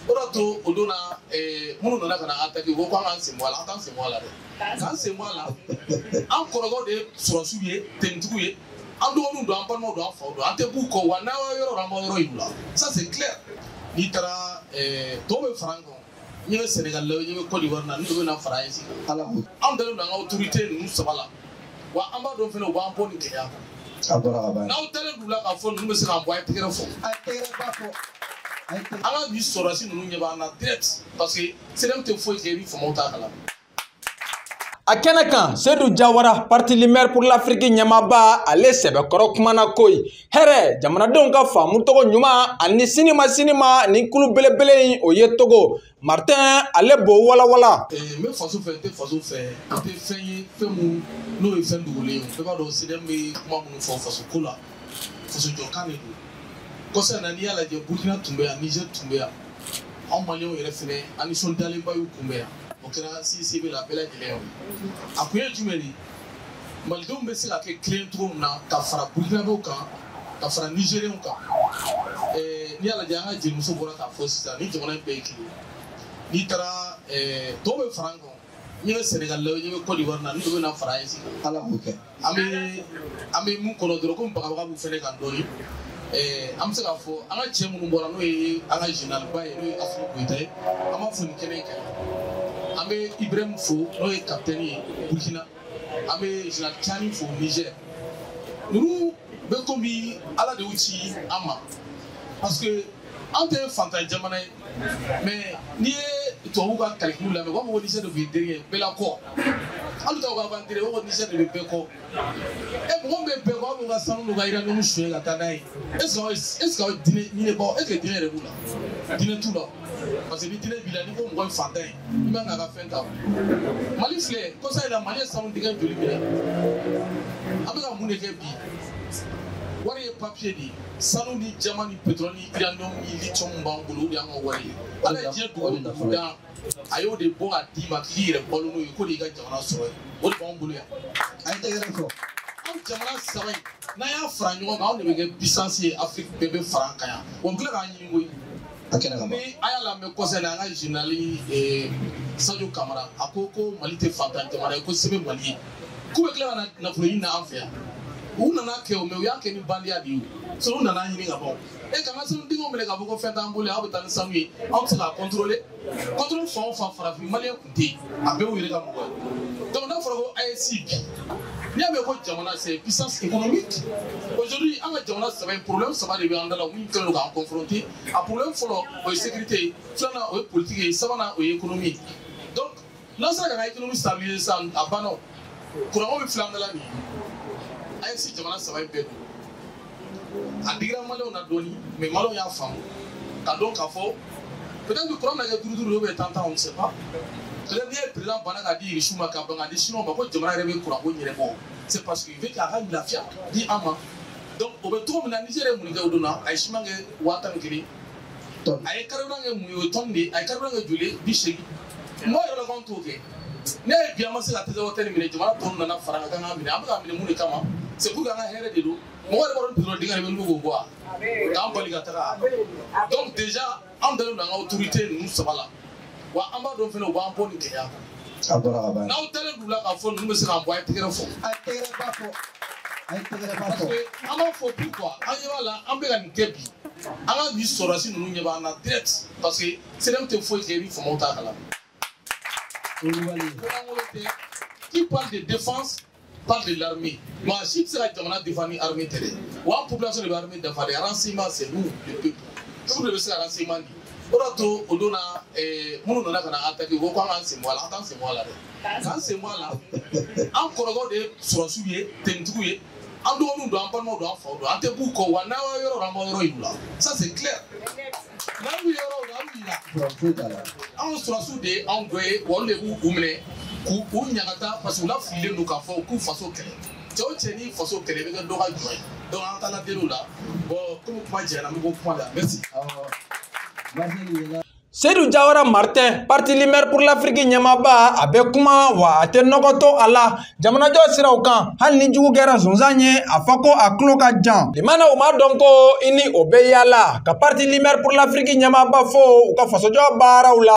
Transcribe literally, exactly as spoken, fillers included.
Orato odona eh munu na kana attaquer wo kwa an c'est moi là attends c'est moi là quand c'est moi là en korogo de sorosuye tentuye ando onu do ampa no do afa do ante bu ko wana yoro ramo yoro yula ça c'est clair ni tara eh tobe franco ni Sénégal le ni Côte d'Ivoire na ni na France ala am dalu na autorité nous sabala wa amba do fene wa ampo ni kenya abora aba na utele dula ka fon nous se envoyer tigre fo a tigre ba fo ala bi soro si nous nyeba na direct parce que c'est même te faut que vi fo monta kala a kɛnɛ kan Seydou Diawara parti Lumière pour l'Afrique ɲɛmaaba ale sɛbɛkɔrɔ kumana ko ye hɛrɛ jamanadenw ka faamu tɔgɔ ɲuman ani sinima sinima ni kulu belebele in o ye togo Martin ale b'o walawala. n bɛ faso fɛ n tɛ faso fɛ n tɛ fɛn ye fɛn mun n'o ye fɛn dogolen ye bɛɛ b'a dɔn C D M bɛ kuma minnu fɔ faso ko la faso jɔkan de don kɔsa in na n'i y'a lajɛ Burkina tun bɛ yan Niger tun bɛ yan anw maliyɛnw yɛrɛ fɛnɛ an nisɔndiyalenba y'u kun bɛ yan. O kɛra CIVILE la bɛɛ lajɛlen a kun ye jumɛn ye malidenw bɛ se ka kɛ kelen cogo min na ka fara burkinabɛw kan ka fara nigérienw kan n'i y'a lajɛ an ka jelimuso bɔra k'a fɔ sisan ni jamana in bɛɛ ye kelen n'i taara tɔw bɛ fara an kan n ye Sénégal la n ye Côte d'Ivoire na ni dɔ bɛ na fara an ye sisan ala k'o kɛ an bɛ an bɛ mun kɔnɔ dɔrɔn komi bagabaga b'u fɛnɛ kan dɔɔni an bɛ se k'a fɔ an ka cɛ minnu bɔra n'o ye an ka général ba ye n'o ye Asimi Goyita ye an b'a fɔ nin kɛnɛ in kan an bɛ Ibrahim fo n'o ye capitaine ye Burkina an bɛ général Tiani fo Niger ninnu bɛ komi ala de y'u ci an ma parce que an tɛ fantan jamana ye mais n'i ye tubabuw ka calcul lamɛn u b'a fɔ ko Niger de tun ye dernier bɛɛ la kɔ hali t'aw ka aventure u b'a fɔ Niger de bɛ bɛɛ kɔ ɛ mɔgɔ min bɛ bɛɛ kɔ aw b'u ka sanu n'u ka uranium suɲɛ ka taa n'a ye est ce que est ce que diinɛ ɲinɛ baw est ce que diinɛ yɛrɛ b'u la diinɛ t'u la. Parce que ni diinɛ b'i la ni ko mɔgɔ ye fantan ye i man kan ka fɛn ta Mali filɛ kɔsa in na Mali ye sanu dingɛ joli minɛ an bɛ ka mun de kɛ bi wari ye papier de ye sanu ni jama ni pétrole ni uranium ni lithium b'an bolo o de y'an ka wari ye ala ye diɲɛ dugawu dan a y'o de bɔ ka d'i ma k'i yɛrɛ balo n'o ye ko de y'i ka jamana sɔrɔ ye o de b'an bolo yan a ye tɛgɛrɛ fɔ anw jamana saba in n'an y'a fara ɲɔgɔn kan anw de bɛ kɛ puissance ye Afrique bɛɛ bɛ fara an kan yan wa n filɛ k'an ɲini koyi ni a y'a lamɛn kɔsɛ la an ka général Sadio Kamara a ko ko Mali tɛ fantan jamana ye ko se bɛ Mali ye k'u bɛ tila ka na nafolo ɲini na an fɛ yan u nana kɛ o mɛ u y'a kɛ ni bandiya de ye o so u nana ɲini ka bɔ e ka n ka sanu dingɛw minɛ k'a fɔ ko fɛn t'an bolo aw bɛ taa ni sanu ye aw tɛ se k'a contrôler contrôle fan o fan farafin maliyɛn tun tɛ yen a bɛɛ y'u yɛrɛ ka mɔgɔ ye donc n'a fɔra ko A E C bi n'i y'a mɛn ko jamana c'est puissance économique aujourd'hui an ka jamana saba in problème saba de bɛ an da la min kɛlen don k'an confronter a problème fɔlɔ o ye sécurité filanan o ye politique ye sabanan o ye économie donc n'an sera ka n ka économie stabiliser sisan a banna o kuranko bɛ filan da la nin ye A E C jamana saba in bɛɛ don a digira maliyɛnw na dɔɔni mais maliyɛnw y'a faamu ka dɔn k'a fɔ peut-être que kuran bɛna kɛ duuru duuru ou bien tan tan on ne sait pas peut-être n'i ye président banna k'a di Irisiw ma ka ban k'a di Chinois ma ko jamana yɛrɛ bɛ kuranko ɲɛnabɔ c'est parce que il veut k'a ka lafiya di an ma donc o bɛ cogo min na Niger ye mun kɛ o don na a ye siman kɛ waa tan ni kelen a ye carburant kɛ mun ye o ye tonne de ye a ye carburant kɛ joli ye bi seegin mɔgɔ yɛrɛ la k'anw t'o kɛ ne ye bi an ma se ka T Z O T minɛ jamana tɔw nana fara ka kan k'an minɛ an bɛ k'a minɛ mun de kama c'est pour que an ka hɛrɛ de don mɔgɔ yɛrɛ b'a dɔn pétrole dingɛ de bɛ n'u k'o bɔ a k'an bali ka taga donc déjà an dalen don an ka autorité ninnu saba la wa an b'a dɔn fɛnɛ u b'an bɔ nin gɛlɛya kan n'aw dalen d'u la k'a fɔ ninnu bɛ se k'an bɔ a ye tɛgɛrɛ fɔ a ye tɛgɛrɛ ba fɔ a ye tɛgɛrɛ ba fɔ parce que an b'a fɔ pourquoi an ɲɛ b'a la an bɛ ka nin kɛ bi an ka nin sɔrɔdasi ninnu ɲɛ b'an na direct parce que C D M tɛ foyi kɛ ni famaw t'a kalama qui parle de défense parle de l'armée. Moi, si tu sais que jamana défendre l'armée télé, ou la population de l'armée défendre les renseignements, c'est nous, le peuple. Tout le monde sait renseignement. Orato, odona, eh, nous n'avons pas attaqué. Vous quoi c'est moi là, attends c'est moi là. Quand c'est moi là, encore de sorasuye, tentouye, en dehors nous doit pas nous doit faire, en te bouco, ou en awa yoro ramo yoro ibula. Ça c'est clair. Là où yoro là, en sorasude, en goye, ou en le ou oumene. Ku nyagata parce que la file nous ka fo ku faso kele cɛw cɛ ni faso kele bɛ kɛ dɔ ka jɔn ye donc an taara deliw la bon comme kuma jɛra an bɛ bɔ kuma la merci. Seydou Diawara Martin, parti Lumière pour l'Afrique ɲɛmaaba a bɛ kuma wa a tɛ nɔgɔ to a la jamanajɔ siraw kan hali ni jugu kɛra sonsan ye a fɔ ko a tulo ka jan limana u ma dɔn ko i ni o bɛ yaala ka parti Lumière pour l'Afrique ɲɛmaaba fo u ka fasojɔ baaraw la